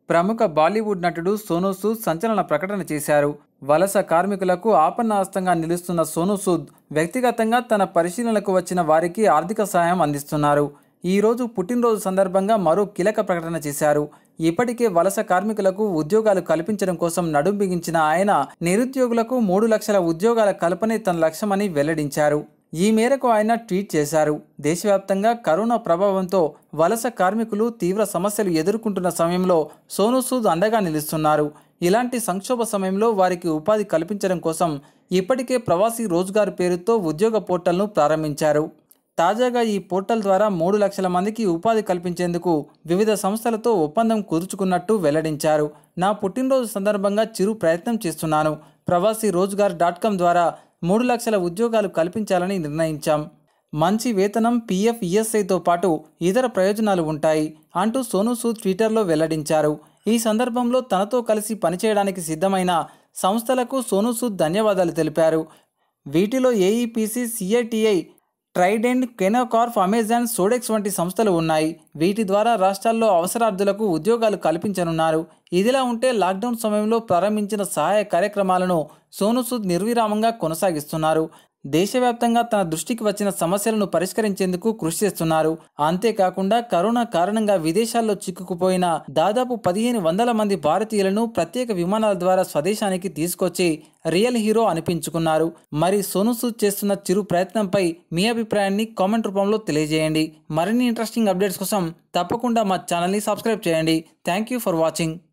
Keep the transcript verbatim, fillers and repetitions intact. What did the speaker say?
ప్రముఖ బాలీవుడ్ నటుడు సోనూ సూద్ సంచలన ప్రకటన చేశారు. వలస కార్మికులకు ఆపన్నాస్తంగా నిలుస్తున్న సోనూ సూద్ వ్యక్తిగతంగా తన పరిశీలనలకు వచ్చిన వారికి ఆర్థిక సహాయం అందిస్తున్నారు. ఈ రోజు పుట్టినరోజు సందర్భంగా మరో కీలక ప్రకటన చేశారు. ఇప్పటికే వలస కార్మికులకు ఉద్యోగాలు కల్పించడం కోసం నడుం బిగించిన ఆయన నిరుద్యోగులకు మూడు లక్షల ఉద్యోగాల కల్పనే తన లక్ష్యమని వెల్లడించారు. ఈ మేరకు ఆయన ట్వీట్ చేశారు. దేశవ్యాప్తంగా కరోనా ప్రభావంతో వలస కార్మికులు తీవ్ర సమస్యలు ఎదుర్కొంటున్న సమయంలో సోనూ సూద్ అండగా నిలుస్తున్నారు. ఇలాంటి సంక్షోభ సమయంలో వారికి ఉపాధి కల్పించడం కోసం ఇప్పటికే ప్రవాసీ రోజ్గార్ పేరుతో ఉద్యోగ పోర్టల్ను ప్రారంభించారు. తాజాగా ఈ పోర్టల్ ద్వారా మూడు లక్షల మందికి ఉపాధి కల్పించేందుకు వివిధ సంస్థలతో ఒప్పందం కుదుర్చుకున్నట్టు వెల్లడించారు. నా పుట్టినరోజు సందర్భంగా చిరు ప్రయత్నం చేస్తున్నాను. ప్రవాసీ రోజ్గార్ డాట్ కామ్ ద్వారా మూడు లక్షల ఉద్యోగాలు కల్పించాలని నిర్ణయించాం. మంచి వేతనం, పీఎఫ్, ఈఎస్ఐతో పాటు ఇతర ప్రయోజనాలు ఉంటాయి అంటూ సోనూ సూద్ ట్విట్టర్లో వెల్లడించారు. ఈ సందర్భంలో తనతో కలిసి పనిచేయడానికి సిద్ధమైన సంస్థలకు సోనూ సూద్ ధన్యవాదాలు తెలిపారు. వీటిలో ఏఈపీసీ, సిఐటిఐ, ట్రైడెంట్, కెనోకార్ప్, అమెజాన్, సోడెక్స్ వంటి సంస్థలు ఉన్నాయి. వీటి ద్వారా రాష్ట్రాల్లో అవసరార్థులకు ఉద్యోగాలు కల్పించనున్నారు. ఇదిలా ఉంటే లాక్డౌన్ సమయంలో ప్రారంభించిన సహాయ కార్యక్రమాలను సోనూ సూద్ నిర్విరామంగా కొనసాగిస్తున్నారు. దేశవ్యాప్తంగా తన దృష్టికి వచ్చిన సమస్యలను పరిష్కరించేందుకు కృషి చేస్తున్నారు. అంతేకాకుండా కరోనా కారణంగా విదేశాల్లో చిక్కుకుపోయిన దాదాపు పదిహేను వందల మంది భారతీయులను ప్రత్యేక విమానాల ద్వారా స్వదేశానికి తీసుకొచ్చి రియల్ హీరో అనిపించుకున్నారు. మరి సోనూ సూద్ చేస్తున్న చిరు ప్రయత్నంపై మీ అభిప్రాయాన్ని కామెంట్ రూపంలో తెలియజేయండి. మరిన్ని ఇంట్రెస్టింగ్ అప్డేట్స్ కోసం తప్పకుండా మా ఛానల్ని సబ్స్క్రైబ్ చేయండి. Thank you for watching.